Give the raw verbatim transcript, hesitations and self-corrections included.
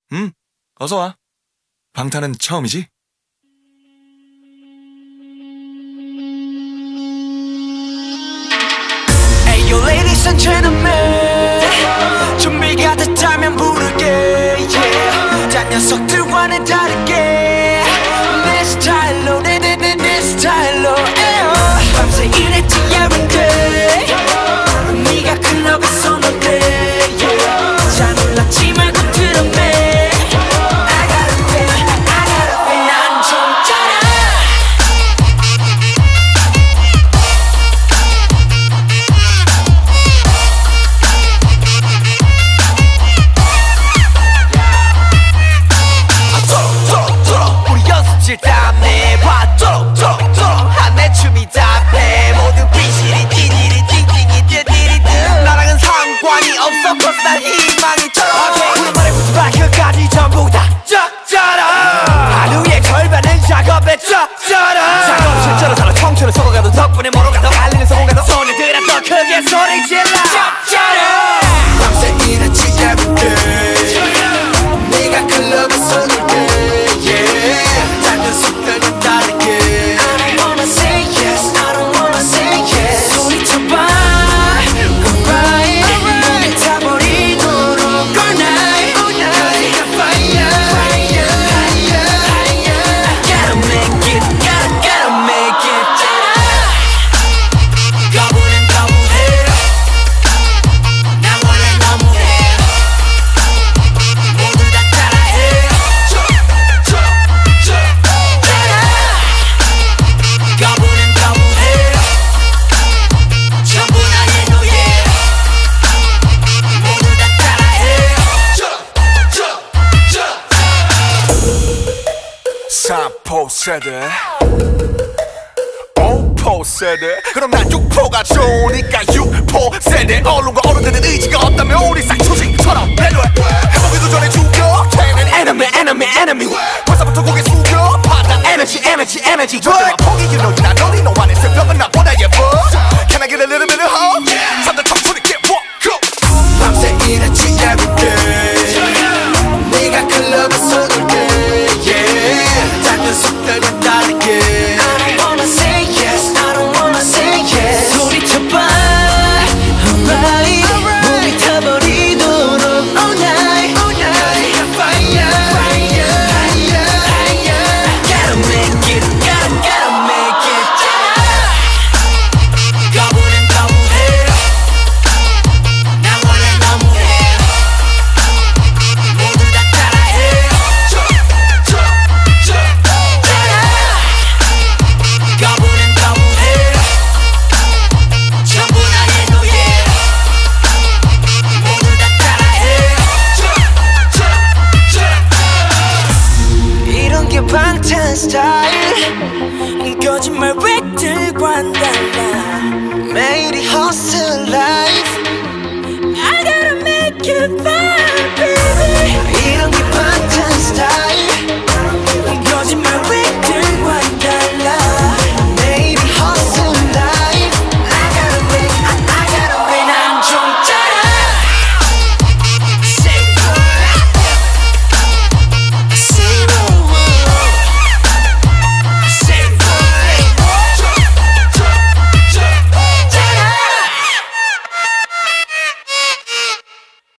응, 어서와. 방탄은 처음이지? Ayo ladies and gentlemen, 준비가 됐다면 부를게, yeah. 딴 녀석들과는 다르게 내 스타일로, 내 내 내 내 스타일로, 에어. 밤새 일했지 every day. 네가 클럽에서 놀래, yeah. 잘 몰랐지 말고 들었네. 땀내 봐 쪼록쪼록쪼록 한내 춤이 답해 모두 비실이 띠디리 띵띵이 띠디리드 나랑은 상관이 없어 cause 난 희망이 쩔어 우리 말해보지 마 그까지 전부 다 쩍쩔어 하루의 절반은 작업에 쩍쩔어 작업 실제로 살아 청춘을 썩어가도 덕분에 멀어가도 알리는 성공가도 손을 들어 더 크게 소리 질러 쩍쩔어 밤새 일했지 everyday 네가 클럽에서 놀 때 삼포 세대 오포 세대 그럼 난 육포가 좋으니까 육포 세대 언론과 어른들은 의지가 없다면 우리 쌍초식처럼 배려해 해보기도 전에 죽여 걔는 enemy enemy enemy 벌써부터 고개 숙여 받아 에너지 에너지 에너지 절대로 포기 you know